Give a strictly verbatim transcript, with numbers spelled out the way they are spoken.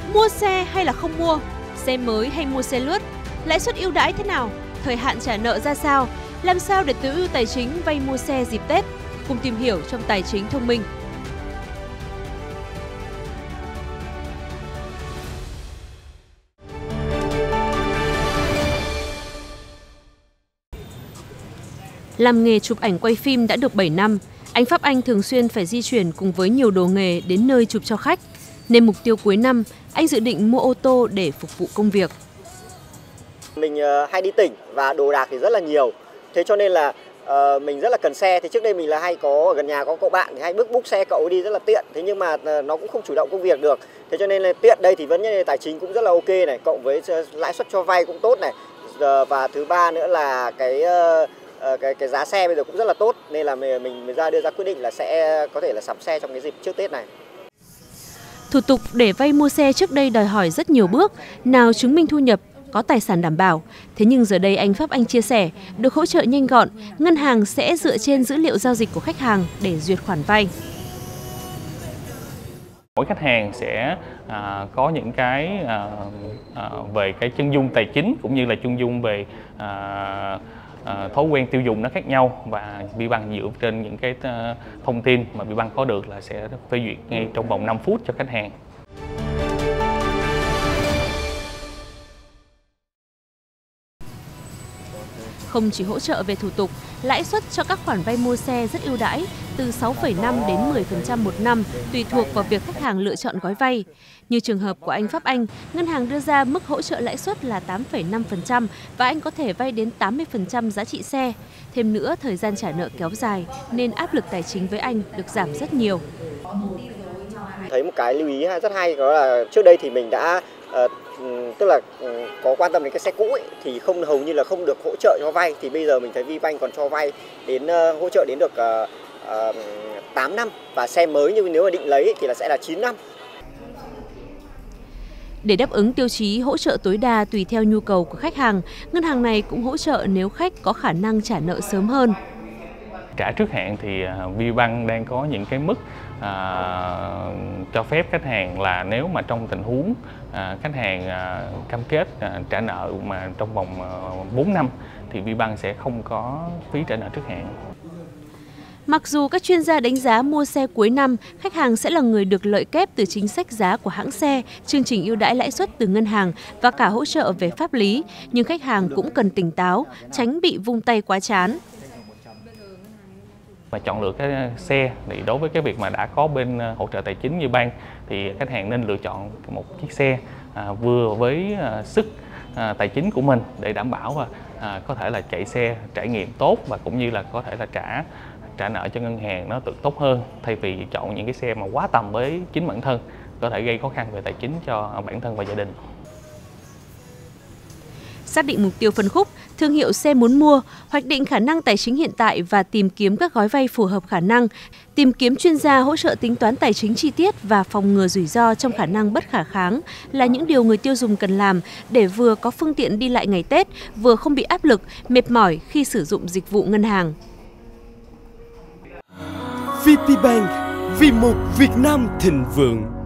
Mua xe hay là không mua? Xe mới hay mua xe lướt? Lãi suất ưu đãi thế nào? Thời hạn trả nợ ra sao? Làm sao để tối ưu tài chính vay mua xe dịp Tết? Cùng tìm hiểu trong Tài chính thông minh. Làm nghề chụp ảnh quay phim đã được bảy năm, anh Pháp Anh thường xuyên phải di chuyển cùng với nhiều đồ nghề đến nơi chụp cho khách. Nên mục tiêu cuối năm, anh dự định mua ô tô để phục vụ công việc. Mình uh, hay đi tỉnh và đồ đạc thì rất là nhiều. Thế cho nên là uh, mình rất là cần xe. Thì trước đây mình là hay có ở gần nhà có cậu bạn thì hay bước búc xe cậu đi rất là tiện. Thế nhưng mà uh, nó cũng không chủ động công việc được. Thế cho nên là tiện đây thì vấn đề tài chính cũng rất là ok này, cộng với lãi suất cho vay cũng tốt này. Uh, và thứ ba nữa là cái uh, uh, cái cái giá xe bây giờ cũng rất là tốt, nên là mình mình, mình ra đưa ra quyết định là sẽ có thể là sắm xe trong cái dịp trước Tết này. Thủ tục để vay mua xe trước đây đòi hỏi rất nhiều bước, nào chứng minh thu nhập, có tài sản đảm bảo. Thế nhưng giờ đây anh Pháp Anh chia sẻ, được hỗ trợ nhanh gọn, ngân hàng sẽ dựa trên dữ liệu giao dịch của khách hàng để duyệt khoản vay. Mỗi khách hàng sẽ à, có những cái à, à, về cái chân dung tài chính cũng như là chân dung về à, à, thói quen tiêu dùng nó khác nhau, và VBank dựa trên những cái à, thông tin mà VBank có được là sẽ phê duyệt ngay trong vòng năm phút cho khách hàng. Không chỉ hỗ trợ về thủ tục, lãi suất cho các khoản vay mua xe rất ưu đãi, từ sáu phẩy năm đến mười phần trăm một năm, tùy thuộc vào việc khách hàng lựa chọn gói vay. Như trường hợp của anh Pháp Anh, ngân hàng đưa ra mức hỗ trợ lãi suất là tám phẩy năm phần trăm và anh có thể vay đến tám mươi phần trăm giá trị xe. Thêm nữa, thời gian trả nợ kéo dài nên áp lực tài chính với anh được giảm rất nhiều. Thấy một cái lưu ý rất hay, đó là trước đây thì mình đã uh, tức là uh, có quan tâm đến cái xe cũ ấy, thì không hầu như là không được hỗ trợ cho vay, thì bây giờ mình thấy VBank còn cho vay đến uh, hỗ trợ đến được uh, uh, tám năm, và xe mới nhưng nếu mà định lấy thì là sẽ là chín năm. Để đáp ứng tiêu chí hỗ trợ tối đa tùy theo nhu cầu của khách hàng, ngân hàng này cũng hỗ trợ nếu khách có khả năng trả nợ sớm hơn. Trả trước hạn thì VBank đang có những cái mức à, cho phép khách hàng là nếu mà trong tình huống à, khách hàng à, cam kết à, trả nợ mà trong vòng à, bốn năm thì VBank sẽ không có phí trả nợ trước hạn. Mặc dù các chuyên gia đánh giá mua xe cuối năm, khách hàng sẽ là người được lợi kép từ chính sách giá của hãng xe, chương trình ưu đãi lãi suất từ ngân hàng và cả hỗ trợ về pháp lý, nhưng khách hàng cũng cần tỉnh táo, tránh bị vung tay quá chán. Và chọn lựa cái xe thì đối với cái việc mà đã có bên hỗ trợ tài chính như bank thì khách hàng nên lựa chọn một chiếc xe à, vừa với à, sức à, tài chính của mình để đảm bảo và à, có thể là chạy xe trải nghiệm tốt và cũng như là có thể là trả trả nợ cho ngân hàng nó tự tốt hơn, thay vì chọn những cái xe mà quá tầm với chính bản thân, có thể gây khó khăn về tài chính cho bản thân và gia đình. Xác định mục tiêu phân khúc, thương hiệu xe muốn mua, hoạch định khả năng tài chính hiện tại và tìm kiếm các gói vay phù hợp khả năng, tìm kiếm chuyên gia hỗ trợ tính toán tài chính chi tiết và phòng ngừa rủi ro trong khả năng bất khả kháng là những điều người tiêu dùng cần làm để vừa có phương tiện đi lại ngày Tết, vừa không bị áp lực, mệt mỏi khi sử dụng dịch vụ ngân hàng. VPBank, vì một Việt Nam thịnh vượng.